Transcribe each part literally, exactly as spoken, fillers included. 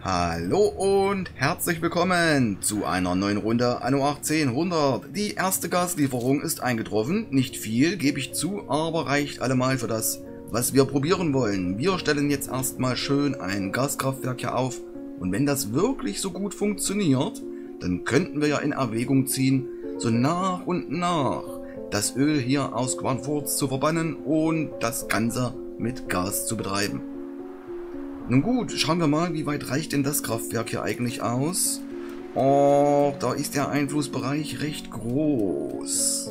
Hallo und herzlich willkommen zu einer neuen Runde Anno achtzehnhundert. Die erste Gaslieferung ist eingetroffen. Nicht viel, gebe ich zu, aber reicht allemal für das, was wir probieren wollen. Wir stellen jetzt erstmal schön ein Gaskraftwerk hier auf. Und wenn das wirklich so gut funktioniert, dann könnten wir ja in Erwägung ziehen, so nach und nach das Öl hier aus Quanfurz zu verbannen und das Ganze mit Gas zu betreiben. Nun gut, schauen wir mal, wie weit reicht denn das Kraftwerk hier eigentlich aus? Oh, da ist der Einflussbereich recht groß.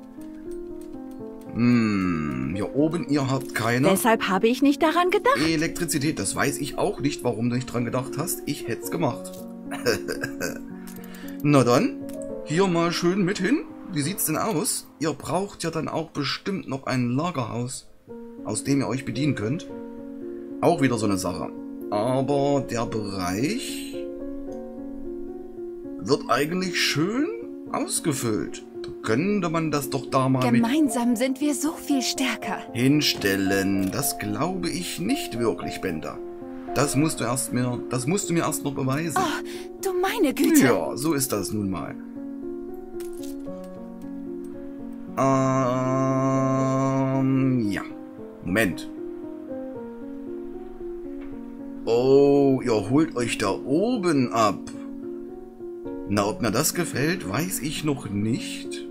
Hm, hier oben, ihr habt keine... Deshalb habe ich nicht daran gedacht. Elektrizität, das weiß ich auch nicht, warum du nicht dran gedacht hast. Ich hätte es gemacht. Na dann, hier mal schön mit hin. Wie sieht's denn aus? Ihr braucht ja dann auch bestimmt noch ein Lagerhaus, aus dem ihr euch bedienen könnt. Auch wieder so eine Sache. Aber der Bereich wird eigentlich schön ausgefüllt. Da könnte man das doch da mal Gemeinsam mit sind wir so viel stärker. hinstellen. Das glaube ich nicht wirklich, Bender. Das musst du erst mir, das musst du mir erst noch beweisen. Oh, du meine Güte. Ja, so ist das nun mal. Ähm, ja. Moment. Oh, ihr holt euch da oben ab. Na, ob mir das gefällt, weiß ich noch nicht.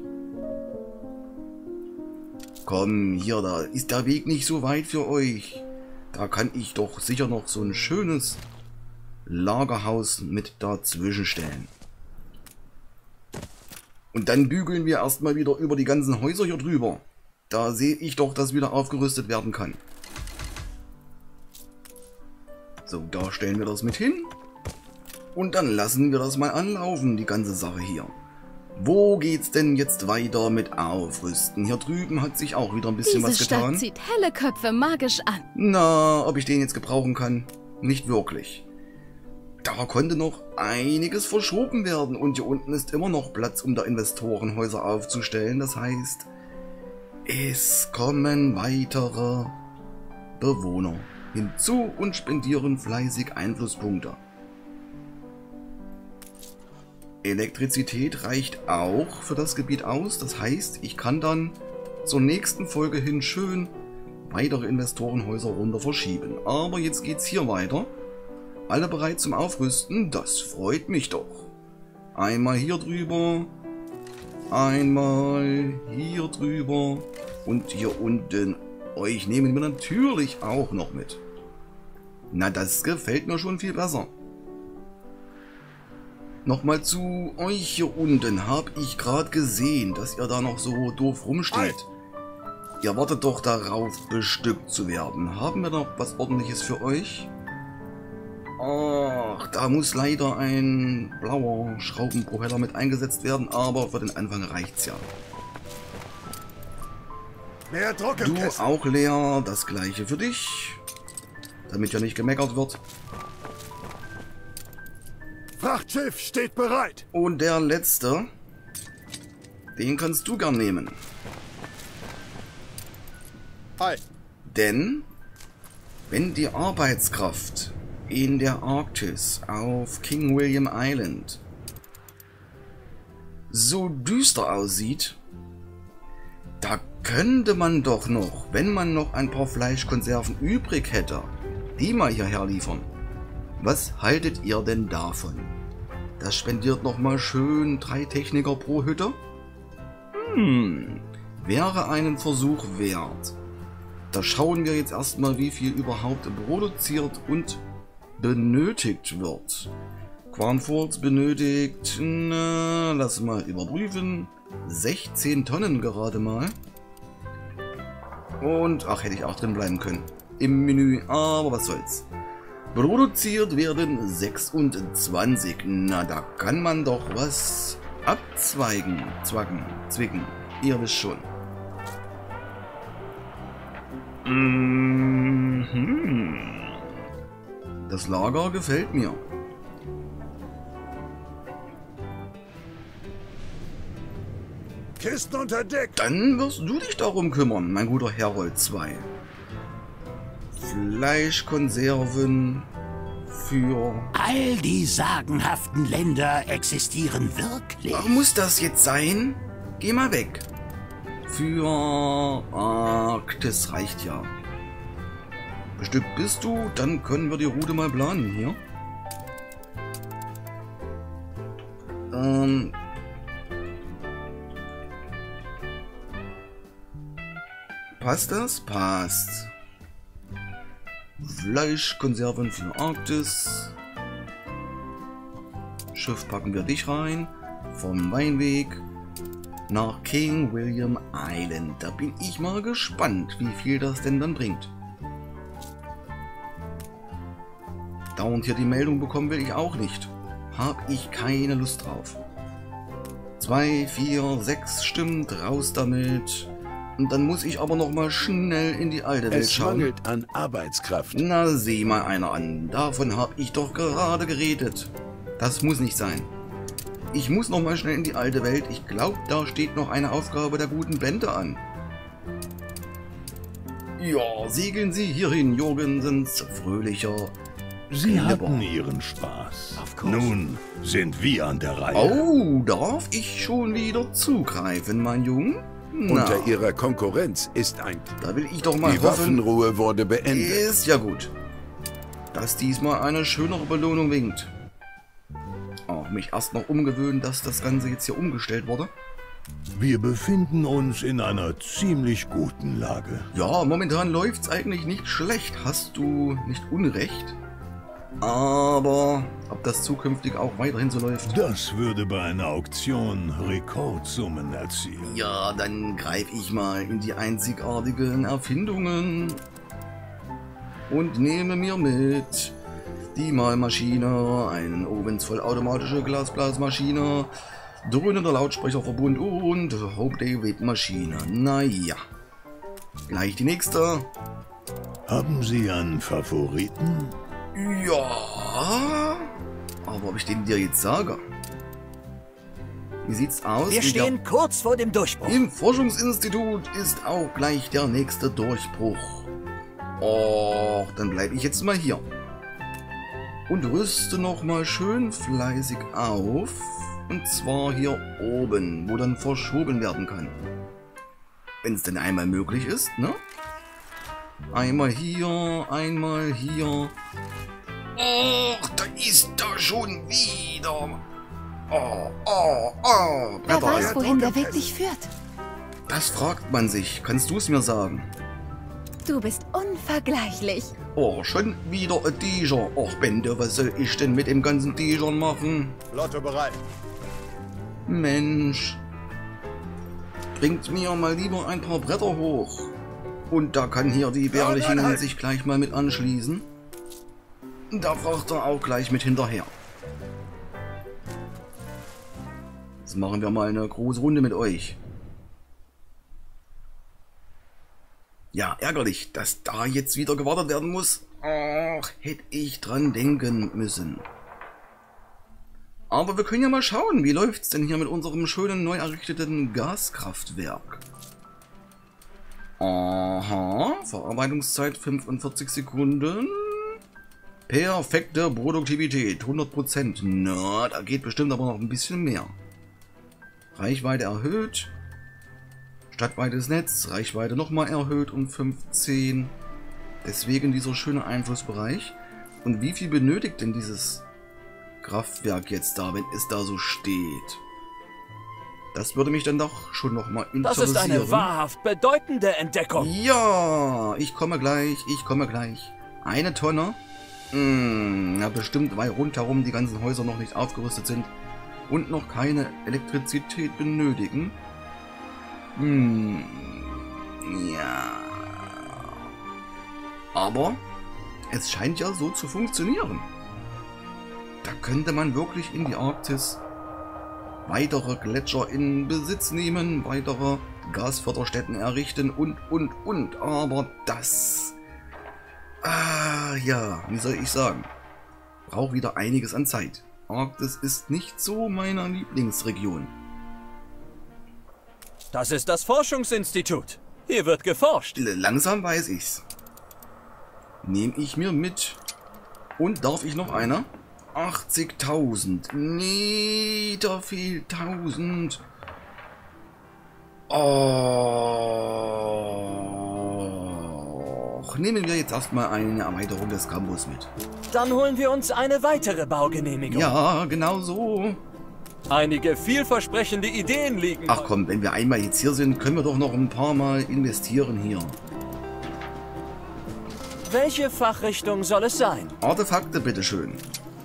Komm, hier, da ist der Weg nicht so weit für euch. Da kann ich doch sicher noch so ein schönes Lagerhaus mit dazwischen stellen. Und dann bügeln wir erstmal wieder über die ganzen Häuser hier drüber. Da sehe ich doch, dass wieder aufgerüstet werden kann. So, da stellen wir das mit hin. Und dann lassen wir das mal anlaufen, die ganze Sache hier. Wo geht's denn jetzt weiter mit Aufrüsten? Hier drüben hat sich auch wieder ein bisschen Diese was getan. Stadt zieht helle Köpfe magisch an. Na, ob ich den jetzt gebrauchen kann? Nicht wirklich. Da konnte noch einiges verschoben werden. Und hier unten ist immer noch Platz, um da Investorenhäuser aufzustellen. Das heißt, es kommen weitere Bewohner hinzu und spendieren fleißig Einflusspunkte. Elektrizität reicht auch für das Gebiet aus. Das heißt, ich kann dann zur nächsten Folge hin schön weitere Investorenhäuser runter verschieben. Aber jetzt geht's hier weiter. Alle bereit zum Aufrüsten? Das freut mich doch. Einmal hier drüber. Einmal hier drüber. Und hier unten. Euch nehmen wir natürlich auch noch mit. Na, das gefällt mir schon viel besser. Nochmal zu euch hier unten. Habe ich gerade gesehen, dass ihr da noch so doof rumsteht. Ihr wartet doch darauf, bestückt zu werden. Haben wir noch was Ordentliches für euch? Ach, da muss leider ein blauer Schraubenpropeller mit eingesetzt werden, aber für den Anfang reicht's ja. Mehr Druck im Du Kessel. auch leer, das gleiche für dich, damit ja nicht gemeckert wird. Frachtschiff steht bereit. Und der letzte, den kannst du gern nehmen. Hi. Denn wenn die Arbeitskraft in der Arktis auf King William Island so düster aussieht, da könnte man doch noch, wenn man noch ein paar Fleischkonserven übrig hätte, die mal hierher liefern. Was haltet ihr denn davon? Das spendiert nochmal schön drei Techniker pro Hütte? Hm, wäre einen Versuch wert. Da schauen wir jetzt erstmal, wie viel überhaupt produziert und benötigt wird. Quanfurz benötigt, na, lass mal überprüfen, sechzehn Tonnen gerade mal. Und, ach, hätte ich auch drin bleiben können. Im Menü, aber was soll's. Produziert werden sechsundzwanzig. Na, da kann man doch was abzweigen. Zwacken, zwicken. Ihr wisst schon. Mhm. Das Lager gefällt mir. Kisten unter Deck. Dann wirst du dich darum kümmern, mein guter Herold zwei. Fleischkonserven, für... All die sagenhaften Länder existieren wirklich. Ach, muss das jetzt sein? Geh mal weg. Für Arktis reicht ja. Bestückt bist du, dann können wir die Route mal planen hier. Ähm... Passt das? Passt. Fleischkonserven für Arktis. Schiff packen wir dich rein. Vom Weinweg nach King William Island. Da bin ich mal gespannt, wie viel das denn dann bringt. Dauernd hier die Meldung bekommen will ich auch nicht. Hab ich keine Lust drauf. zwei, vier, sechs stimmt, raus damit. Und dann muss ich aber noch mal schnell in die alte Welt Es schauen. mangelt an Arbeitskraft. Na, sieh mal einer an. Davon habe ich doch gerade geredet. Das muss nicht sein. Ich muss noch mal schnell in die alte Welt. Ich glaube, da steht noch eine Aufgabe der guten Bände an. Ja, segeln Sie hierhin, Jorgensens fröhlicher. Sie Wunderbar. hatten Ihren Spaß. Nun sind wir an der Reihe. Oh, darf ich schon wieder zugreifen, mein Junge? Na, Unter Ihrer Konkurrenz ist ein... da will ich doch mal Die hoffen. Waffenruhe wurde beendet. Ist ja gut. Dass diesmal eine schönere Belohnung winkt. Auch mich erst noch umgewöhnen, dass das Ganze jetzt hier umgestellt wurde. Wir befinden uns in einer ziemlich guten Lage. Ja, momentan läuft's eigentlich nicht schlecht. Hast du nicht Unrecht? Aber ob das zukünftig auch weiterhin so läuft? Das würde bei einer Auktion Rekordsummen erzielen. Ja, dann greife ich mal in die einzigartigen Erfindungen und nehme mir mit die Malmaschine, einen ovensvollautomatische Glasblasmaschine, dröhnender Lautsprecherverbund und Hope David Maschine. Naja, gleich die nächste. Haben Sie einen Favoriten? Ja, aber ob ich den dir jetzt sage? Wie sieht's aus? Wir In der- stehen kurz vor dem Durchbruch. Im Forschungsinstitut ist auch gleich der nächste Durchbruch. Och, dann bleibe ich jetzt mal hier. Und rüste noch mal schön fleißig auf. Und zwar hier oben, wo dann verschoben werden kann. Wenn es denn einmal möglich ist, ne? Einmal hier, einmal hier. Och, da ist da schon wieder. Oh, oh, oh. Wer Bretter, weiß, ja. wohin der Weg dich führt. Das fragt man sich. Kannst du es mir sagen? Du bist unvergleichlich. Oh, schon wieder ein Tiger. Och, Bände, was soll ich denn mit dem ganzen Tigern machen? Flotte bereit. Mensch. Bringt mir mal lieber ein paar Bretter hoch. Und da kann hier die Bärlichen nein, nein. sich gleich mal mit anschließen. Da fragt er auch gleich mit hinterher. Jetzt machen wir mal eine große Runde mit euch. Ja, ärgerlich, dass da jetzt wieder gewartet werden muss. Ach, hätte ich dran denken müssen. Aber wir können ja mal schauen, wie läuft's denn hier mit unserem schönen neu errichteten Gaskraftwerk. Aha, Verarbeitungszeit fünfundvierzig Sekunden. Perfekte Produktivität, hundert Prozent. Na, da geht bestimmt aber noch ein bisschen mehr. Reichweite erhöht. Stadtweites Netz, Reichweite nochmal erhöht um fünfzehn. Deswegen dieser schöne Einflussbereich. Und wie viel benötigt denn dieses Kraftwerk jetzt da, wenn es da so steht? Das würde mich dann doch schon nochmal Das interessieren. ist eine wahrhaft bedeutende Entdeckung. Ja, ich komme gleich, ich komme gleich. Eine Tonne? Hm, ja, bestimmt, weil rundherum die ganzen Häuser noch nicht aufgerüstet sind und noch keine Elektrizität benötigen. Hm, ja. Aber es scheint ja so zu funktionieren. Da könnte man wirklich in die Arktis weitere Gletscher in Besitz nehmen, weitere Gasförderstätten errichten und, und, und. Aber das... Ah, ja, wie soll ich sagen? Braucht wieder einiges an Zeit. Arktis ist nicht so meine Lieblingsregion. Das ist das Forschungsinstitut. Hier wird geforscht. Langsam weiß ich's. Nehme ich mir mit. Und darf ich noch eine? achtzigtausend. Nee, da fehlt tausend. Oh. Nehmen wir jetzt erstmal eine Erweiterung des Campus mit. Dann holen wir uns eine weitere Baugenehmigung. Ja, genau so. Einige vielversprechende Ideen liegen. Ach komm, wenn wir einmal jetzt hier sind, können wir doch noch ein paar Mal investieren hier. Welche Fachrichtung soll es sein? Artefakte, bitteschön.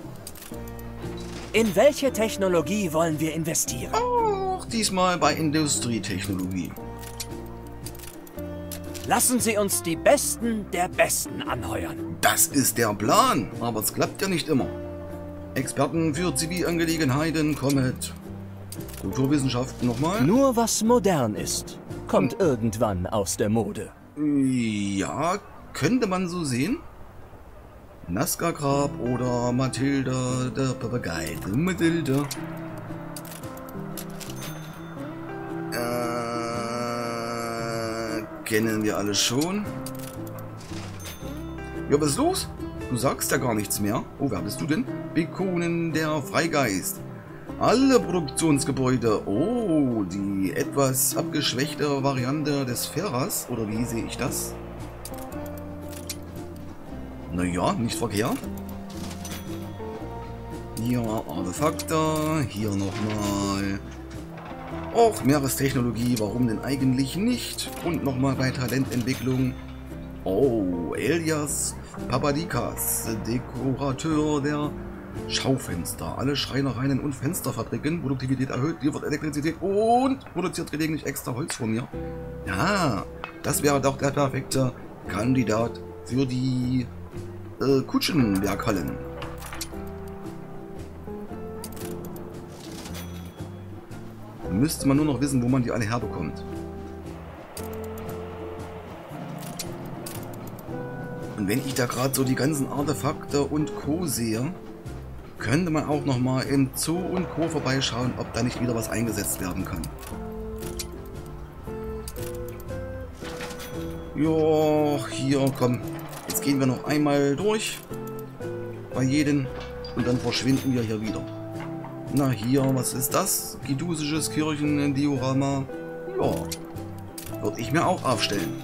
In welche Technologie wollen wir investieren? Auch diesmal bei Industrietechnologie. Lassen Sie uns die Besten der Besten anheuern. Das ist der Plan, aber es klappt ja nicht immer. Experten für Zivilangelegenheiten, Comet. Kulturwissenschaften nochmal. Nur was modern ist, kommt hm. irgendwann aus der Mode. Ja, könnte man so sehen. Nazca Grab oder Mathilda, der Papagei. Mathilda. Äh, kennen wir alle schon. Ja, was ist los? Du sagst ja gar nichts mehr. Oh, wer bist du denn? Bikonen, der Freigeist. Alle Produktionsgebäude. Oh, die etwas abgeschwächte Variante des Ferras. Oder wie sehe ich das? Naja, nicht verkehrt. Hier Artefakte. Hier nochmal. Och, Meerestechnologie. Warum denn eigentlich nicht? Und nochmal bei Talententwicklung. Oh, Elias Papadikas, Dekorateur der Schaufenster. Alle Schreinereien und Fensterfabriken. Produktivität erhöht, liefert Elektrizität und produziert gelegentlich extra Holz von mir. Ja, das wäre doch der perfekte Kandidat für die äh, Kutschenwerkhallen. Müsste man nur noch wissen, wo man die alle herbekommt. Und wenn ich da gerade so die ganzen Artefakte und Co. sehe, könnte man auch noch mal im Zoo und Co. vorbeischauen, ob da nicht wieder was eingesetzt werden kann. Ja, hier, komm. Jetzt gehen wir noch einmal durch. Bei jedem. Und dann verschwinden wir hier wieder. Na hier, was ist das? Gidusisches Kirchen-Diorama. Ja. Würde ich mir auch aufstellen.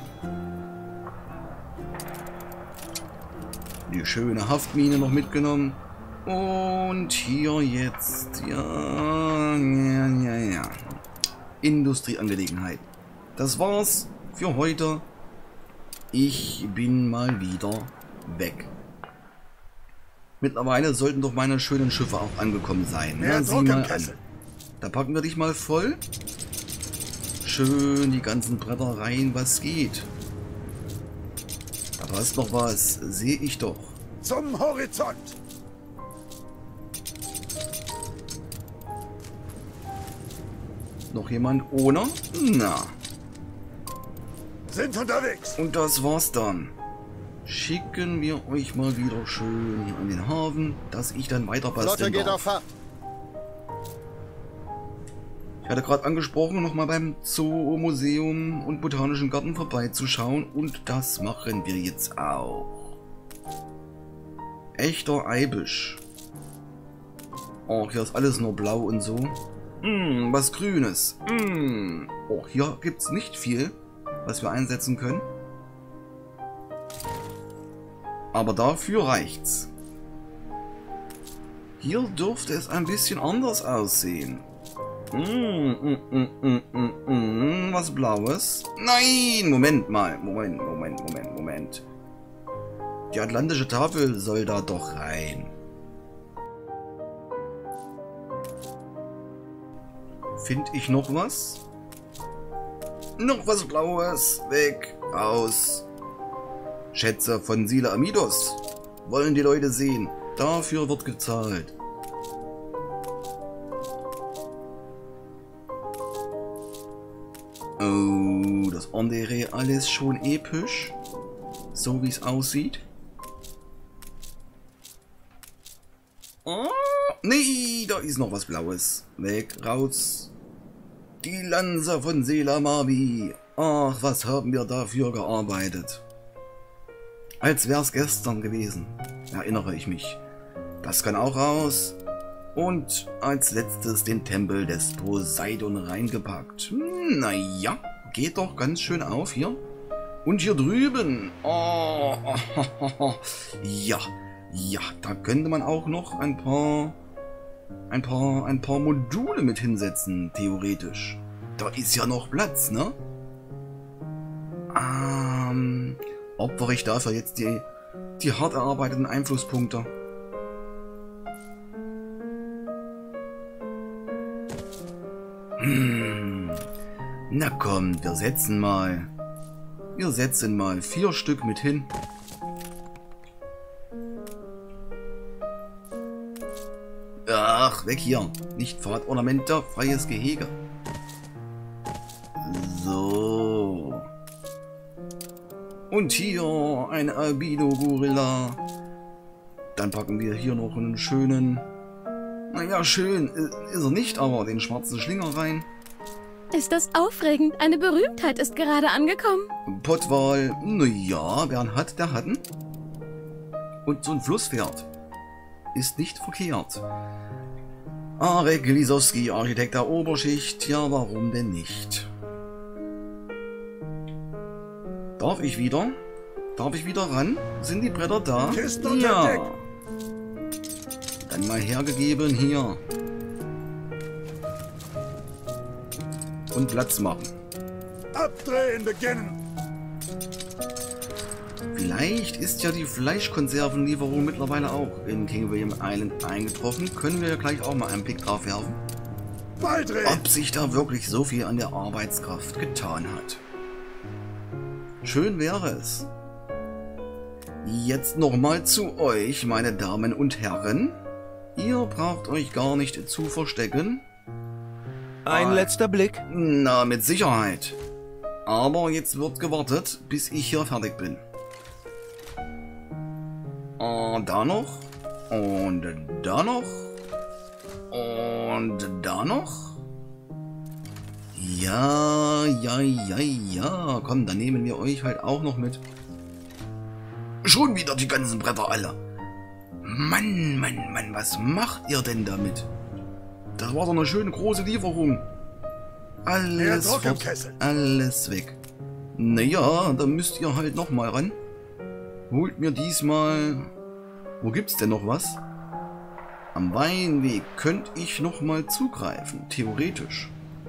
Die schöne Haftmine noch mitgenommen. Und hier jetzt. Ja, ja, ja, ja. Industrieangelegenheit. Das war's für heute. Ich bin mal wieder weg. Mittlerweile sollten doch meine schönen Schiffe auch angekommen sein. Ja, sieh mal an. Da packen wir dich mal voll. Schön die ganzen Bretter rein, was geht. Da passt noch was, sehe ich doch. Zum Horizont! Noch jemand ohne? Na. Sind unterwegs! Und das war's dann. Schicken wir euch mal wieder schön hier an den Hafen, dass ich dann weiter basteln Flotte geht darf. auf Fahrt. Ich hatte gerade angesprochen, nochmal beim Zoo, Museum und Botanischen Garten vorbeizuschauen. Und das machen wir jetzt auch. Echter Eibisch. Oh, hier ist alles nur blau und so. Hm, was Grünes. Hm. Oh, hier gibt es nicht viel, was wir einsetzen können. Aber dafür reicht's. Hier dürfte es ein bisschen anders aussehen. Mm, mm, mm, mm, mm, mm, was Blaues? Nein! Moment mal. Moment, Moment, Moment, Moment. Die atlantische Tafel soll da doch rein. Finde ich noch was? Noch was Blaues. Weg. Raus. Schätze von Sila Amidos. Wollen die Leute sehen. Dafür wird gezahlt. Oh, das andere alles schon episch. So wie es aussieht. Oh, nee, da ist noch was Blaues. Weg, raus. Die Lanze von Sela Mavi. Ach, was haben wir dafür gearbeitet. Als wäre es gestern gewesen, erinnere ich mich. Das kann auch raus. Und als letztes den Tempel des Poseidon reingepackt. Hm, naja, geht doch ganz schön auf hier. Und hier drüben. Oh, ja, ja, da könnte man auch noch ein paar, ein paar, ein paar Module mit hinsetzen, theoretisch. Da ist ja noch Platz, ne? Ähm, opfere ich dafür jetzt die, die hart erarbeiteten Einflusspunkte? Hm, na komm, wir setzen mal, wir setzen mal vier Stück mit hin. Ach, weg hier. Nicht Pfadornamente, freies Gehege. So. Und hier ein Albino-Gorilla. Dann packen wir hier noch einen schönen... Naja, schön ist er nicht, aber den schwarzen Schlinger rein. Ist das aufregend? Eine Berühmtheit ist gerade angekommen. Pottwal, naja, wer einen hat, der hat ihn. Und so ein Flusspferd ist nicht verkehrt. Arek Lisowski, Architekt der Oberschicht, ja, warum denn nicht? Darf ich wieder? Darf ich wieder ran? Sind die Bretter da? Ja. Dann mal hergegeben hier. Und Platz machen. Abdrehen beginnen. Vielleicht ist ja die Fleischkonservenlieferung mittlerweile auch in King William Island eingetroffen. Können wir ja gleich auch mal einen Blick drauf werfen. Beidrehen. Ob sich da wirklich so viel an der Arbeitskraft getan hat. Schön wäre es. Jetzt nochmal zu euch, meine Damen und Herren. Ihr braucht euch gar nicht zu verstecken. Ein Ah. letzter Blick. Na, mit Sicherheit. Aber jetzt wird gewartet, bis ich hier fertig bin. Und da noch. Und da noch. Und da noch. Ja, ja, ja, ja. Komm, dann nehmen wir euch halt auch noch mit. Schon wieder die ganzen Bretter alle. Mann, Mann, Mann, was macht ihr denn damit? Das war doch eine schöne große Lieferung. Alles Druck im fort, Kessel. alles weg. Naja, da müsst ihr halt nochmal ran. Holt mir diesmal... Wo gibt's denn noch was? Am Weinweg könnte ich nochmal zugreifen, theoretisch.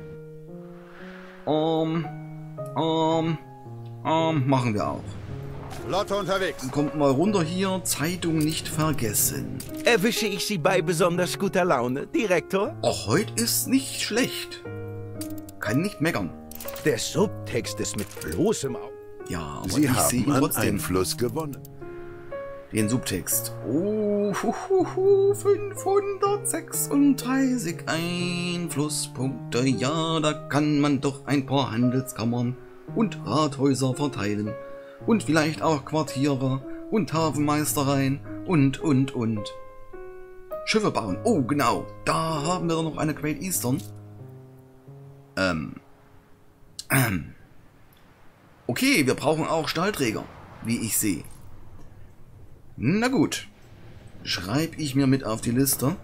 Ähm, ähm, ähm, machen wir auch. Lotte unterwegs. Kommt mal runter hier, Zeitung nicht vergessen. Erwische ich Sie bei besonders guter Laune, Direktor? Auch heute ist nicht schlecht. Kann nicht meckern. Der Subtext ist mit bloßem Auge. Ja, aber Sie ich sehe haben ihn an trotzdem. Einfluss gewonnen. Den Subtext. Oh, hu, hu, hu, fünfhundertsechsunddreißig Einflusspunkte. Ja, da kann man doch ein paar Handelskammern und Rathäuser verteilen. Und vielleicht auch Quartiere und Hafenmeistereien und, und, und. Schiffe bauen. Oh, genau. Da haben wir doch noch eine Great Eastern. Ähm. Ähm. Okay, wir brauchen auch Stahlträger, wie ich sehe. Na gut. Schreibe ich mir mit auf die Liste.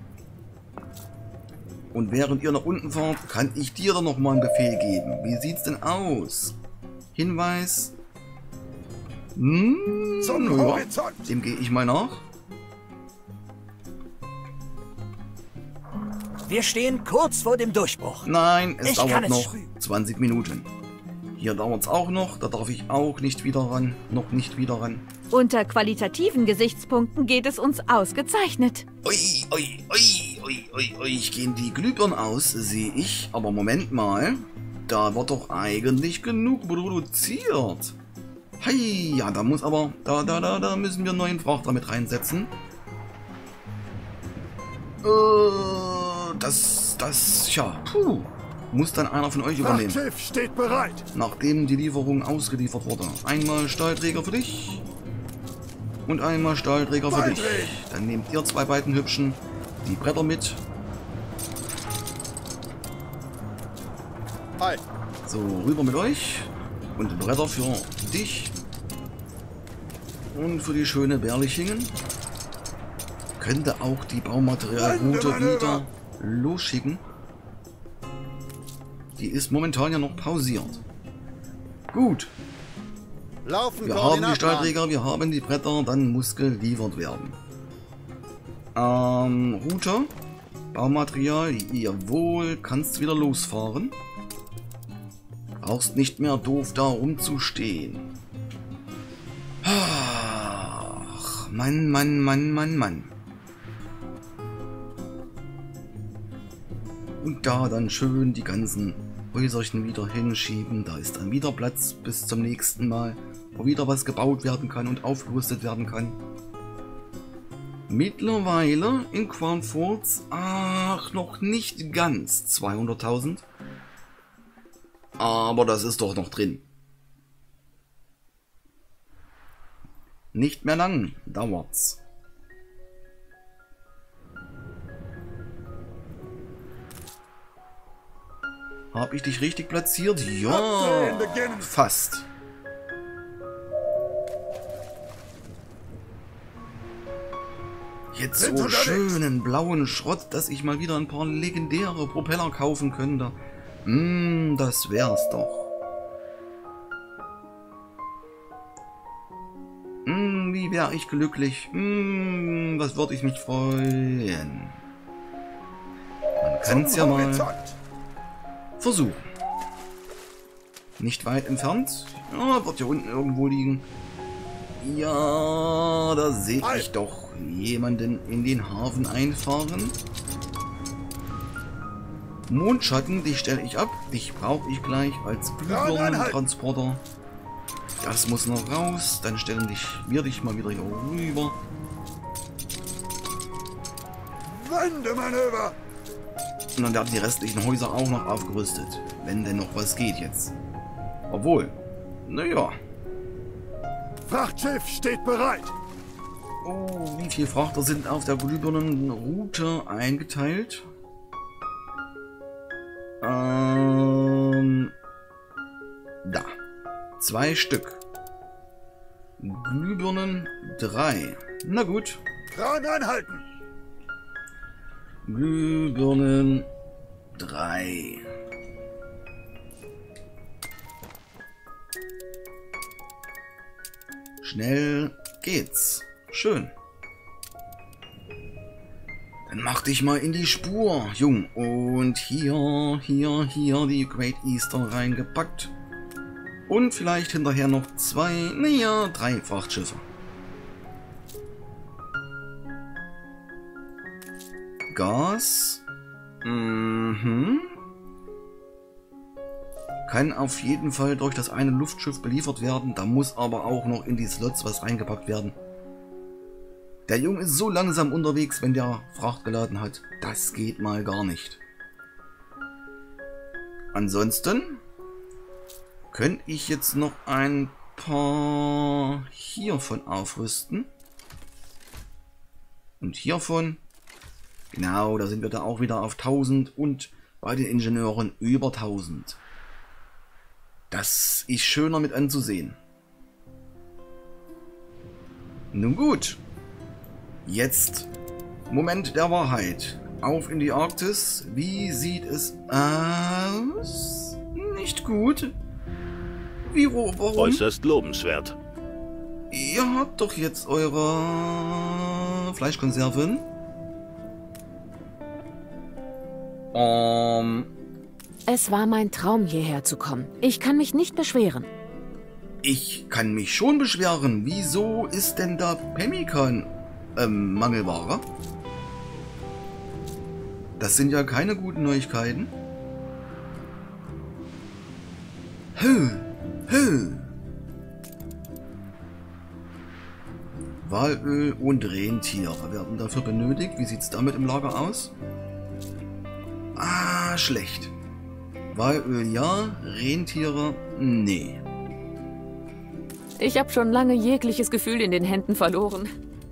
Und während ihr nach unten fahrt, kann ich dir dann noch mal einen Befehl geben. Wie sieht's denn aus? Hinweis. Hm, Zum ja, Horizont. dem gehe ich mal nach. Wir stehen kurz vor dem Durchbruch. Nein, es Ich kann dauert es noch spüren. zwanzig Minuten. Hier dauert es auch noch, da darf ich auch nicht wieder ran. Noch nicht wieder ran. Unter qualitativen Gesichtspunkten geht es uns ausgezeichnet. Ui, ui, ui, ui, ui, ui, gehen die Glühbirnen aus, sehe ich. Aber Moment mal, da wird doch eigentlich genug produziert. Hei, ja, da muss aber, da, da, da, da müssen wir einen neuen Frachter mit reinsetzen. Äh, das, das, ja, puh, muss dann einer von euch übernehmen. Frachtschiff steht bereit. Nachdem die Lieferung ausgeliefert wurde. Einmal Stahlträger für dich. Und einmal Stahlträger für dich. Beidrehen. Dann nehmt ihr zwei beiden Hübschen die Bretter mit. Hi. So, rüber mit euch. Und Bretter für dich. Und für die schöne Berlichingen könnte auch die Baumaterialroute wieder losschicken. Die ist momentan ja noch pausiert. Gut. Laufen Wir haben die Stahlträger, wir haben die Bretter, dann muss geliefert werden. Ähm, Router, Baumaterial, jawohl, kannst wieder losfahren. Brauchst nicht mehr doof da rumzustehen. Ach, Mann, Mann, Mann, Mann, Mann. Und da dann schön die ganzen Häuserchen wieder hinschieben. Da ist dann wieder Platz bis zum nächsten Mal, wo wieder was gebaut werden kann und aufgerüstet werden kann. Mittlerweile in Quanforts, ach, noch nicht ganz zweihunderttausend. Aber das ist doch noch drin. Nicht mehr lang dauert's. Habe ich dich richtig platziert? Ja, fast. Jetzt so schönen blauen Schrott, dass ich mal wieder ein paar legendäre Propeller kaufen könnte. Hm, das wär's doch. Hm, wie wäre ich glücklich. Hm, was würde ich mich freuen. Man kann's ja mal versuchen. Nicht weit entfernt. Ja, wird ja unten irgendwo liegen. Ja, da sehe ich doch jemanden in den Hafen einfahren. Mondschatten, dich stelle ich ab. Dich brauche ich gleich als Glühbirnentransporter. Das muss noch raus. Dann stellen dich, wir dich mal wieder hier rüber. Wendemanöver! Und dann werden die restlichen Häuser auch noch aufgerüstet. Wenn denn noch was geht jetzt. Obwohl, naja. Frachtschiff steht bereit. Oh, wie viele Frachter sind auf der Glühbirnenroute eingeteilt? Ähm, da. Zwei Stück. Glühbirnen drei. Na gut. Kran anhalten. Glühbirnen drei. Schnell geht's. Schön. Dann mach dich mal in die Spur, Jung. Und hier, hier, hier die Great Eastern reingepackt. Und vielleicht hinterher noch zwei, naja, drei Frachtschiffe. Gas. Mhm. Kann auf jeden Fall durch das eine Luftschiff beliefert werden. Da muss aber auch noch in die Slots was reingepackt werden. Der Junge ist so langsam unterwegs, wenn der Fracht geladen hat. Das geht mal gar nicht. Ansonsten könnte ich jetzt noch ein paar hiervon aufrüsten. Und hiervon. Genau, da sind wir da auch wieder auf tausend und bei den Ingenieuren über tausend. Das ist schöner mit anzusehen. Nun gut. Jetzt Moment der Wahrheit. Auf in die Arktis. Wie sieht es aus? Nicht gut. Wie, wo, warum? Äußerst lobenswert. Ihr habt doch jetzt eure Fleischkonserven. Ähm... Es war mein Traum, hierher zu kommen. Ich kann mich nicht beschweren. Ich kann mich schon beschweren. Wieso ist denn da Pemmikan ähm, Mangelware? Das sind ja keine guten Neuigkeiten. Hö, hö. Walöl und Rentiere werden dafür benötigt. Wie sieht es damit im Lager aus? Ah, schlecht. Walöl ja, Rentiere nee. Ich habe schon lange jegliches Gefühl in den Händen verloren.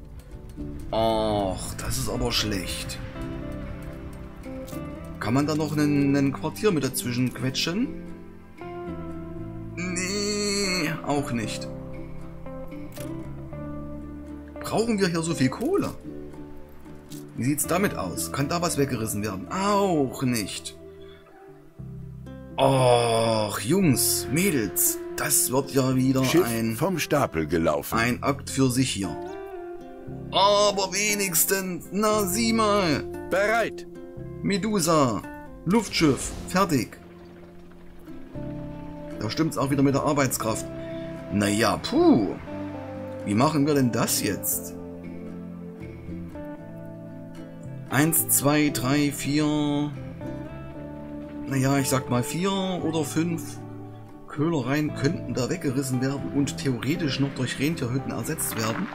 Ach, das ist aber schlecht. Kann man da noch einen, einen Quartier mit dazwischen quetschen? Nee, auch nicht. Brauchen wir hier so viel Kohle? Wie sieht's damit aus? Kann da was weggerissen werden? Auch nicht. Och, Jungs, Mädels, das wird ja wieder Schiff ein, vom Stapel gelaufen. ein Akt für sich hier. Aber wenigstens, na sieh mal. Bereit. Medusa, Luftschiff, fertig. Da stimmt's auch wieder mit der Arbeitskraft. Naja, puh. Wie machen wir denn das jetzt? Eins, zwei, drei, vier... Naja, ich sag mal vier oder fünf Köhlereien könnten da weggerissen werden und theoretisch noch durch Rentierhütten ersetzt werden.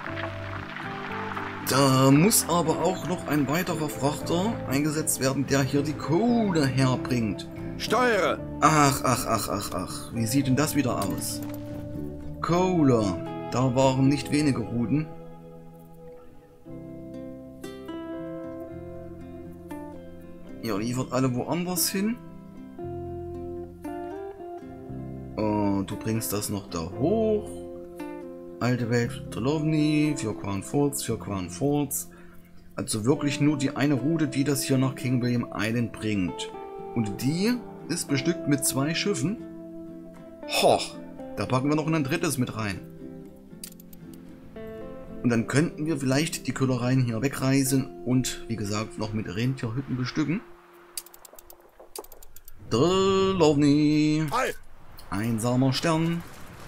Da muss aber auch noch ein weiterer Frachter eingesetzt werden, der hier die Kohle herbringt. Steuere. Ach, ach, ach, ach, ach. Wie sieht denn das wieder aus? Kohle. Da waren nicht wenige Routen. Ihr liefert alle woanders hin. Oh, du bringst das noch da hoch. Alte Welt Trelawny für Quanforts, für Quanforts. Also wirklich nur die eine Route, die das hier nach King William Island bringt. Und die ist bestückt mit zwei Schiffen. Hoch, da packen wir noch ein drittes mit rein. Und dann könnten wir vielleicht die Köhlereien hier wegreisen und, wie gesagt, noch mit Rentierhütten bestücken. Trelawny. Ei. Einsamer Stern.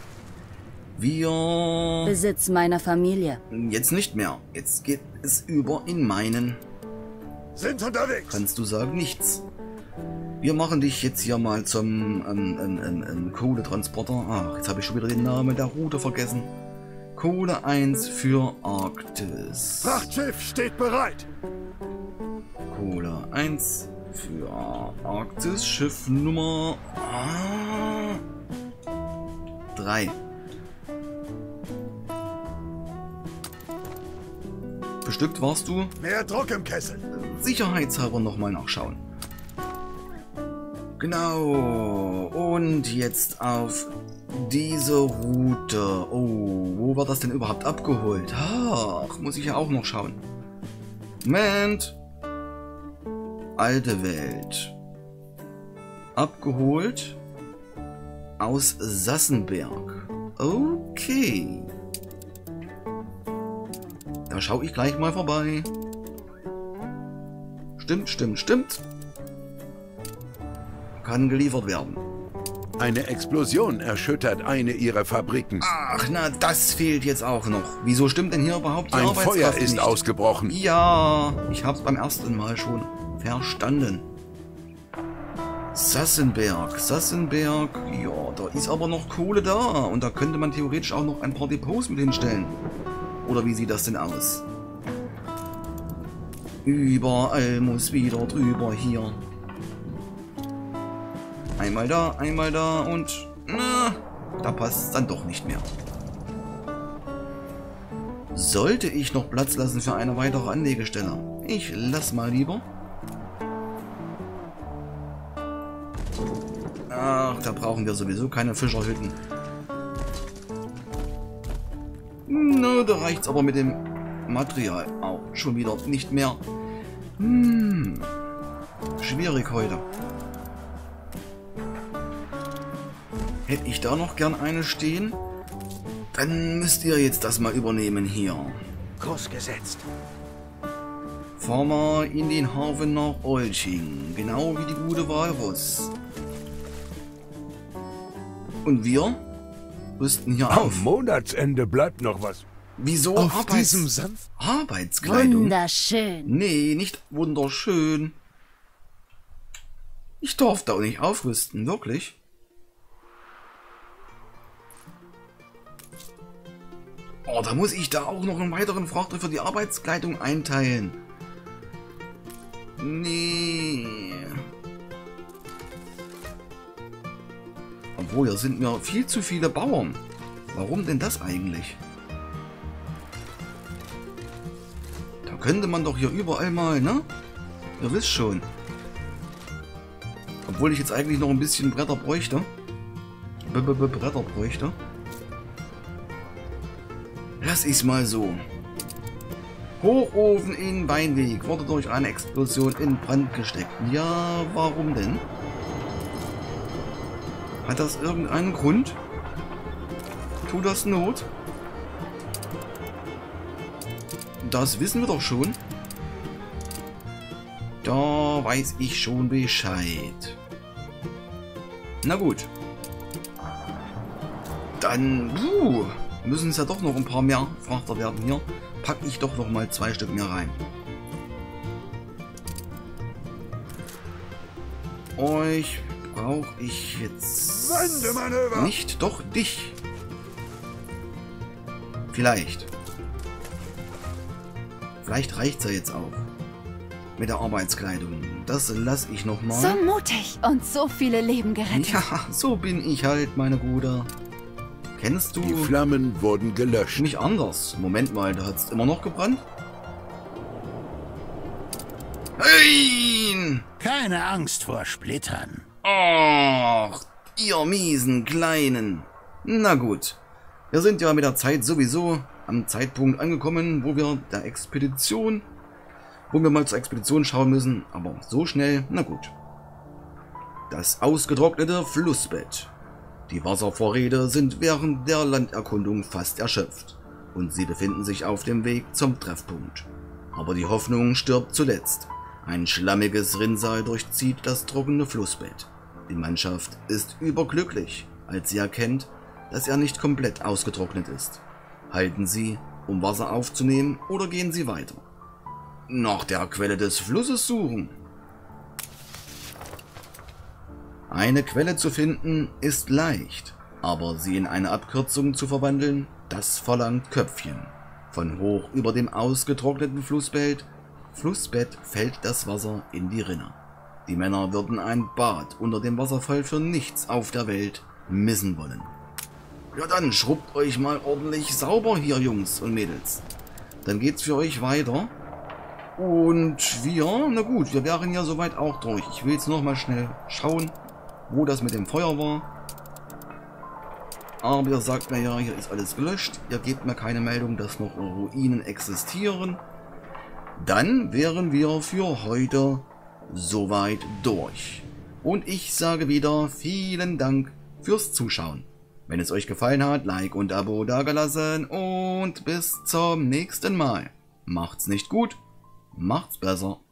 Wir... Besitz meiner Familie. Jetzt nicht mehr. Jetzt geht es über in meinen. Sind unterwegs. Kannst du sagen, nichts. Wir machen dich jetzt hier mal zum ähm, ähm, ähm, ähm, Kohletransporter. Ach, jetzt habe ich schon wieder den Namen der Route vergessen. Kohle eins für Arktis. Frachtschiff steht bereit. Kohle eins für Arktis. Schiff Nummer drei. Bestückt warst du? Mehr Druck im Kessel. Sicherheitshalber nochmal nachschauen. Genau. Und jetzt auf diese Route. Oh, wo war das denn überhaupt abgeholt? Ach, muss ich ja auch noch schauen. Moment. Alte Welt. Abgeholt. Aus Sassenberg. Okay. Da schaue ich gleich mal vorbei. Stimmt, stimmt, stimmt. Kann geliefert werden. Eine Explosion erschüttert eine ihrer Fabriken. Ach, na, das fehlt jetzt auch noch. Wieso stimmt denn hier überhaupt die Ein Arbeitskraft Feuer ist nicht? ausgebrochen. Ja, ich hab's beim ersten Mal schon verstanden. Sassenberg, Sassenberg, ja, da ist aber noch Kohle da. Und da könnte man theoretisch auch noch ein paar Depots mit hinstellen. Oder wie sieht das denn aus? Überall muss wieder drüber hier. Einmal da, einmal da und... Na, da passt es dann doch nicht mehr. Sollte ich noch Platz lassen für eine weitere Anlegestelle? Ich lass mal lieber. Ach, da brauchen wir sowieso keine Fischerhütten. Na, da reicht's aber mit dem Material auch schon wieder nicht mehr. Hm, schwierig heute. Hätte ich da noch gern eine stehen? Dann müsst ihr jetzt das mal übernehmen hier. Kurs gesetzt. Fahren wir in den Hafen nach Olching. Genau wie die gute Walrus. Und wir rüsten hier auf. Am Monatsende bleibt noch was. Wieso Auf Arbeits diesem sanft... Arbeitskleidung? Wunderschön. Nee, nicht wunderschön. Ich darf da auch nicht aufrüsten, wirklich. Oh, da muss ich da auch noch einen weiteren Frachter für die Arbeitskleidung einteilen. Nee. Obwohl, hier sind mir viel zu viele Bauern. Warum denn das eigentlich? Da könnte man doch hier überall mal, ne? Ihr wisst schon. Obwohl ich jetzt eigentlich noch ein bisschen Bretter bräuchte. B -b -b Bretter bräuchte. Lass ich's mal so. Hochofen in Weinweg wurde durch eine Explosion in Brand gesteckt. Ja, warum denn? Hat das irgendeinen Grund? Tut das Not? Das wissen wir doch schon. Da weiß ich schon Bescheid. Na gut. Dann puh, müssen es ja doch noch ein paar mehr Frachter werden hier. Packe ich doch noch mal zwei Stück mehr rein. Euch brauche ich jetzt Wandemanöver. nicht, doch dich. Vielleicht. Vielleicht reicht's ja jetzt auch. Mit der Arbeitskleidung. Das lasse ich noch mal. So mutig und so viele Leben gerettet. Ja, so bin ich halt, meine Bruder. Kennst du Die Flammen wurden gelöscht. nicht anders? Moment mal, da hat's immer noch gebrannt? Nein! Keine Angst vor Splittern. Ach, ihr miesen Kleinen. Na gut. Wir sind ja mit der Zeit sowieso am Zeitpunkt angekommen, wo wir der Expedition, wo wir mal zur Expedition schauen müssen. Aber so schnell, na gut. Das ausgetrocknete Flussbett. Die Wasservorräte sind während der Landerkundung fast erschöpft und sie befinden sich auf dem Weg zum Treffpunkt. Aber die Hoffnung stirbt zuletzt. Ein schlammiges Rinnsal durchzieht das trockene Flussbett. Die Mannschaft ist überglücklich, als sie erkennt, dass er nicht komplett ausgetrocknet ist. Halten Sie, um Wasser aufzunehmen, oder gehen Sie weiter? Nach der Quelle des Flusses suchen. Eine Quelle zu finden ist leicht, aber sie in eine Abkürzung zu verwandeln, das verlangt Köpfchen. Von hoch über dem ausgetrockneten Flussbett, Flussbett fällt das Wasser in die Rinne. Die Männer würden ein Bad unter dem Wasserfall für nichts auf der Welt missen wollen. Ja dann, schrubbt euch mal ordentlich sauber hier, Jungs und Mädels. Dann geht's für euch weiter. Und wir, na gut, wir wären ja soweit auch durch. Ich will jetzt noch mal schnell schauen, wo das mit dem Feuer war. Aber ihr sagt mir ja, hier ist alles gelöscht. Ihr gebt mir keine Meldung, dass noch Ruinen existieren. Dann wären wir für heute soweit durch. Und ich sage wieder vielen Dank fürs Zuschauen. Wenn es euch gefallen hat, Like und Abo dagelassen und bis zum nächsten Mal. Macht's nicht gut, macht's besser.